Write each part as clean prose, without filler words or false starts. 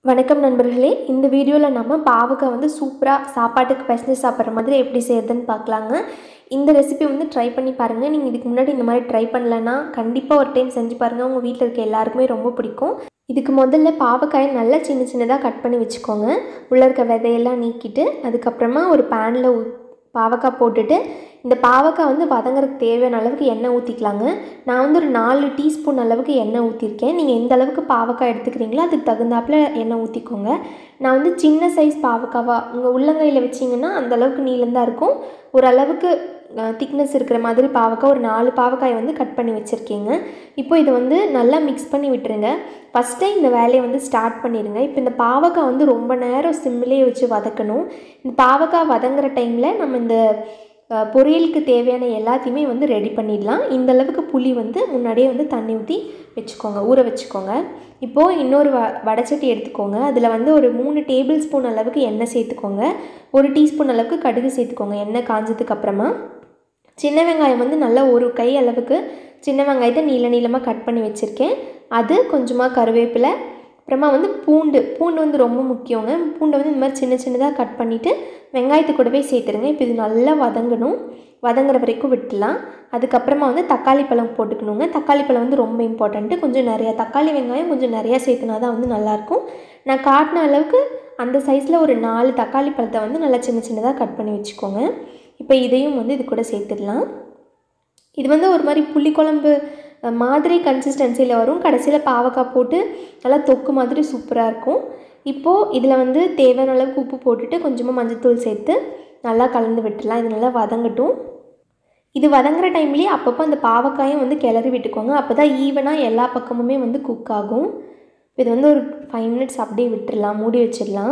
வணக்கம் நண்பர்களே, இந்த வீடியோவில் நம்ம பாவக்காய் வந்து சூப்பராக சாப்பாட்டுக்கு பிசைஞ்சு சாப்பிட்ற மாதிரி எப்படி செய்யறதுன்னு பார்க்கலாங்க. இந்த ரெசிபி வந்து ட்ரை பண்ணி பாருங்கள். நீங்கள் இதுக்கு முன்னாடி இந்த மாதிரி ட்ரை பண்ணலன்னா கண்டிப்பாக ஒரு டைம் செஞ்சு பாருங்கள். உங்கள் வீட்டில் இருக்க எல்லாருக்குமே ரொம்ப பிடிக்கும். இதுக்கு முதல்ல பாவக்காயை நல்லா சின்ன சின்னதாக கட் பண்ணி வச்சுக்கோங்க. உள்ளே இருக்க விதையெல்லாம் நீக்கிட்டு அதுக்கப்புறமா ஒரு பேனில் பாவக்காய் போட்டுட்டு இந்த பாவக்காய் வந்து வதங்குறதுக்கு தேவையான அளவுக்கு எண்ணெய் ஊற்றிக்கலாங்க. நான் வந்து ஒரு 4 டீஸ்பூன் அளவுக்கு எண்ணெய் ஊற்றிருக்கேன். நீங்கள் எந்த அளவுக்கு பாவக்காய் எடுத்துக்கிறீங்களோ அதுக்கு தகுந்தாப்பில் எண்ணெய் ஊற்றிக்கோங்க. நான் வந்து சின்ன சைஸ் பாவக்காவாக உங்கள் உள்ளங்கையில் வச்சிங்கன்னா அந்தளவுக்கு நீளந்தான் இருக்கும். ஓரளவுக்கு திக்னஸ் இருக்கிற மாதிரி பாவக்காய் ஒரு 4 பாவக்காயை வந்து கட் பண்ணி வச்சுருக்கேங்க. இப்போ இதை வந்து நல்லா மிக்ஸ் பண்ணி விட்டுருங்க. ஃபஸ்ட்டே இந்த வேலையை வந்து ஸ்டார்ட் பண்ணிடுங்க. இப்போ இந்த பாவக்காய் வந்து ரொம்ப நேரம் சிம்மிலே வச்சு வதக்கணும். இந்த பாவக்காய் வதங்குற டைமில் நம்ம இந்த பொரியலுக்கு தேவையான எல்லாத்தையுமே வந்து ரெடி பண்ணிடலாம். இந்தளவுக்கு புளி வந்து முன்னாடியே வந்து தண்ணி ஊற்றி வச்சுக்கோங்க, ஊற வச்சுக்கோங்க. இப்போது இன்னொரு வடைச்சட்டி எடுத்துக்கோங்க. அதில் வந்து ஒரு 3 டேபிள் ஸ்பூன் அளவுக்கு எண்ணெய் சேர்த்துக்கோங்க. 1 டீஸ்பூன் அளவுக்கு கடுகு சேர்த்துக்கோங்க. எண்ணெய் காஞ்சதுக்கு அப்புறமா சின்ன வெங்காயம் வந்து நல்லா ஒரு கை அளவுக்கு சின்ன வெங்காயத்தை நீளமாக கட் பண்ணி வச்சுருக்கேன். அது கொஞ்சமாக கருவேப்பிலை, அப்புறமா வந்து பூண்டு வந்து ரொம்ப முக்கியங்க. பூண்டை வந்து இந்த மாதிரி சின்ன சின்னதாக கட் பண்ணிவிட்டு வெங்காயத்தை கூடவே சேர்த்துருங்க. இப்போ இது நல்லா வதங்கணும். வதங்குற வரைக்கும் விட்டுலாம். அதுக்கப்புறமா வந்து தக்காளி பழம் போட்டுக்கணுங்க. தக்காளி பழம் வந்து ரொம்ப இம்பார்ட்டண்ட்டு. கொஞ்சம் நிறையா தக்காளி வெங்காயம் கொஞ்சம் நிறையா சேர்த்துனா தான் வந்து நல்லாயிருக்கும். நான் காட்டின அளவுக்கு அந்த சைஸில் ஒரு 4 தக்காளி பழத்தை வந்து நல்லா சின்ன சின்னதாக கட் பண்ணி வச்சுக்கோங்க. இப்போ இதையும் வந்து இது கூட சேர்த்துடலாம். இது வந்து ஒரு மாதிரி புளிக்குழம்பு மாதிரி கன்சிஸ்டன்சியில் வரும். கடைசியில் பாவக்காய் போட்டு நல்லா தொக்கு மாதிரி சூப்பராக இருக்கும். இப்போது இதில் வந்து தேவையான அளவுக்கு உப்பு போட்டுட்டு கொஞ்சமாக மஞ்சள்தூள் சேர்த்து நல்லா கலந்து விட்டுடலாம். இது நல்லா வதங்கட்டும். இது வதங்குற டைம்லேயே அப்பப்போ அந்த பாவக்காயும் வந்து கிளறி விட்டுக்கோங்க. அப்போ தான் ஈவனாக எல்லா பக்கமுமே வந்து குக் ஆகும். இது வந்து ஒரு 5 மினிட்ஸ் அப்படியே விட்டுடலாம், மூடி வச்சிடலாம்.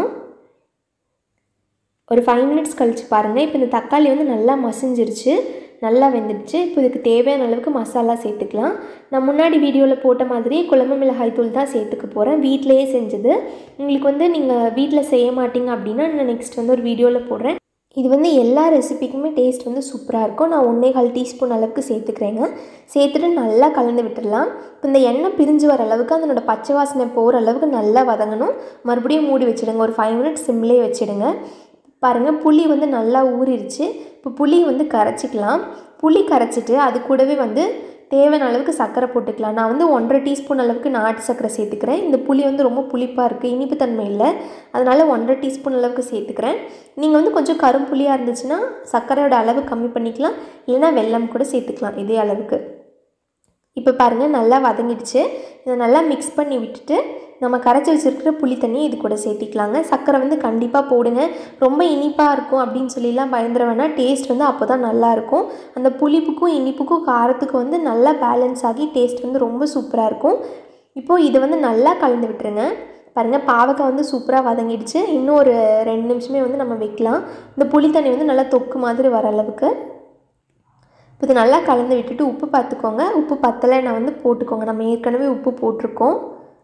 ஒரு 5 மினிட்ஸ் கழித்து பாருங்கள். இப்போ இந்த தக்காளி வந்து நல்லா மசிஞ்சிருச்சு, நல்லா வெந்துடுச்சு. இப்போ இதுக்கு தேவையான அளவுக்கு மசாலா சேர்த்துக்கலாம். நான் முன்னாடி வீடியோவில் போட்ட மாதிரியே குழம்பு மிளகாய் தூள் தான் சேர்த்துக்க போகிறேன், வீட்டிலையே செஞ்சது. உங்களுக்கு வந்து நீங்கள் வீட்டில் செய்ய மாட்டீங்க அப்படின்னா நான் நெக்ஸ்ட் வந்து ஒரு வீடியோவில் போடுறேன். இது வந்து எல்லா ரெசிபிக்குமே டேஸ்ட் வந்து சூப்பராக இருக்கும். நான் 1.25 டீஸ்பூன் அளவுக்கு சேர்த்துக்கிறேங்க. சேர்த்துட்டு நல்லா கலந்து விட்டுடலாம். இப்போ இந்த எண்ணெய் பிரிஞ்சு வர அளவுக்கு அதனோட பச்சை வாசனை போகிற அளவுக்கு நல்லா வதங்கணும். மறுபடியும் மூடி வச்சுடுங்க. ஒரு 5 மினிட்ஸ் சிம்லேயே வச்சுடுங்க. பாருங்கள், புளி வந்து நல்லா ஊறிடுச்சு. இப்போ புளி வந்து கரைச்சிக்கலாம். புளி கரைச்சிட்டு அது கூடவே வந்து தேவையான அளவுக்கு சர்க்கரை போட்டுக்கலாம். நான் வந்து 1.5 டீஸ்பூன் அளவுக்கு நாட்டு சர்க்கரை சேர்த்துக்கிறேன். இந்த புளி வந்து ரொம்ப புளிப்பாக இருக்குது, இனிப்பு தன்மை இல்லை, அதனால் 1.5 டீஸ்பூன் அளவுக்கு சேர்த்துக்கிறேன். நீங்கள் வந்து கொஞ்சம் கரும்புளியாக இருந்துச்சுன்னா சர்க்கரையோட அளவு கம்மி பண்ணிக்கலாம், இல்லைனா வெல்லம் கூட சேர்த்துக்கலாம் இதே அளவுக்கு. இப்போ பாருங்கள் நல்லா வதங்கிடுச்சு. இதை நல்லா மிக்ஸ் பண்ணி விட்டுட்டு நம்ம கரைச்சி வச்சுருக்கிற புளி தண்ணி இது கூட சேர்த்திக்கலாங்க. சர்க்கரை வந்து கண்டிப்பாக போடுங்க. ரொம்ப இனிப்பாக இருக்கும் அப்படின்னு சொல்லிலாம் பயந்துட வேணாம். டேஸ்ட் வந்து அப்போ தான் நல்லாயிருக்கும். அந்த புளிப்புக்கும் இனிப்புக்கும் காரத்துக்கும் வந்து நல்லா பேலன்ஸ் ஆகி டேஸ்ட் வந்து ரொம்ப சூப்பராக இருக்கும். இப்போது இதை வந்து நல்லா கலந்து விட்டுருங்க. பாருங்கள், பாவக்காய் வந்து சூப்பராக வதங்கிடுச்சு. இன்னும் ஒரு 2 நிமிஷமே வந்து நம்ம வைக்கலாம். இந்த புளி தண்ணி வந்து நல்லா தொக்கு மாதிரி வர அளவுக்கு. இப்போ இது நல்லா கலந்து விட்டுட்டு உப்பு பார்த்துக்கோங்க. உப்பு பத்தலை நான் வந்து போட்டுக்கோங்க. நம்ம ஏற்கனவே உப்பு போட்டிருக்கோம்.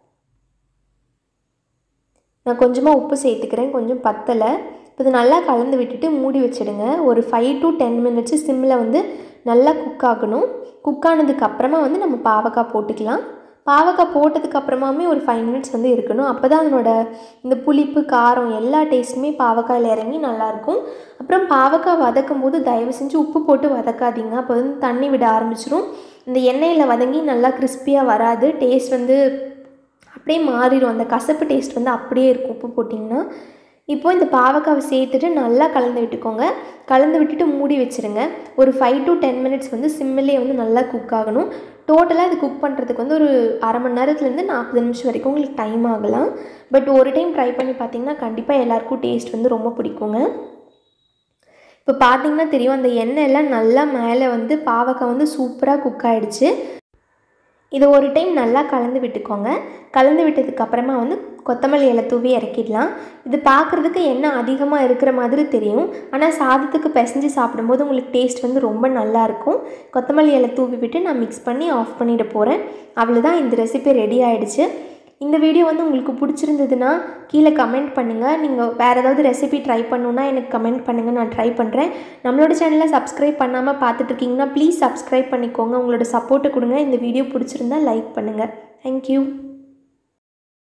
நான் கொஞ்சமாக உப்பு சேர்த்துக்கிறேன், கொஞ்சம் பத்தலை. இப்போ இது நல்லா கலந்து விட்டுட்டு மூடி வச்சுடுங்க. ஒரு 5 to 10 மினிட்ஸு சிம்மில் வந்து நல்லா குக் ஆகணும். குக் ஆனதுக்கு அப்புறமா வந்து நம்ம பாவக்காய் போட்டுக்கலாம். பாவக்காய் போட்டதுக்கு அப்புறமாமே ஒரு 5 மினிட்ஸ் வந்து இருக்கணும். அப்போ தான் அதனோட இந்த புளிப்பு காரம் எல்லா டேஸ்ட்டுமே பாவக்காயில் இறங்கி நல்லாயிருக்கும். அப்புறம் பாவக்காய் வதக்கும் போது தயவு செஞ்சு உப்பு போட்டு வதக்காதீங்க. அப்போ வந்து தண்ணி விட ஆரம்பிச்சிடும். இந்த எண்ணெயில் வதங்கி நல்லா கிறிஸ்பியாக வராது. டேஸ்ட் வந்து அப்படியே மாறிடும். அந்த கசப்பு டேஸ்ட் வந்து அப்படியே இருக்கும் உப்பு போட்டிங்கன்னா. இப்போது இந்த பாவக்காவை சேர்த்துட்டு நல்லா கலந்து விட்டுக்கோங்க. கலந்து விட்டுட்டு மூடி வச்சுருங்க. ஒரு 5 to 10 மினிட்ஸ் வந்து சிம்மிலே வந்து நல்லா குக் ஆகணும். டோட்டலாக இது குக் பண்ணுறதுக்கு வந்து ஒரு அரை மணி நேரத்துலேருந்து 40 நிமிஷம் வரைக்கும் உங்களுக்கு டைம் ஆகலாம். பட் ஒரு டைம் ட்ரை பண்ணி பார்த்தீங்கன்னா கண்டிப்பாக எல்லாேருக்கும் டேஸ்ட் வந்து ரொம்ப பிடிக்குங்க. இப்போ பார்த்தீங்கன்னா தெரியும், அந்த எண்ணெய் எல்லாம் நல்லா மேலே வந்து பாவக்காய் வந்து சூப்பராக குக் ஆகிடுச்சு. இதை ஒரு டைம் நல்லா கலந்து விட்டுக்கோங்க. கலந்து விட்டதுக்கப்புறமா வந்து கொத்தமல்லி இலை தூவி இறக்கிடலாம். இது பார்க்குறதுக்கு எண்ணெய் அதிகமாக இருக்கிற மாதிரி தெரியும், ஆனால் சாதத்துக்கு பிசைஞ்சு சாப்பிடும்போது உங்களுக்கு டேஸ்ட் வந்து ரொம்ப நல்லாயிருக்கும். கொத்தமல்லி இலை தூவி விட்டு நான் மிக்ஸ் பண்ணி ஆஃப் பண்ணிட போகிறேன். அவ்வளோதான், இந்த ரெசிபி ரெடி ஆகிடுச்சு. இந்த வீடியோ வந்து உங்களுக்கு பிடிச்சிருந்ததுன்னா கீழே கமெண்ட் பண்ணுங்கள். நீங்கள் வேறு ஏதாவது ரெசிபி ட்ரை பண்ணணுன்னா எனக்கு கமெண்ட் பண்ணுங்கள், நான் ட்ரை பண்ணுறேன். நம்மளோட சேனலை சப்ஸ்கிரைப் பண்ணாமல் பார்த்துட்ருக்கீங்கன்னா ப்ளீஸ் சப்ஸ்கிரைப் பண்ணிக்கோங்க. உங்களோட சப்போர்ட்டை கொடுங்க. இந்த வீடியோ பிடிச்சிருந்தா லைக் பண்ணுங்கள். தேங்க்யூ.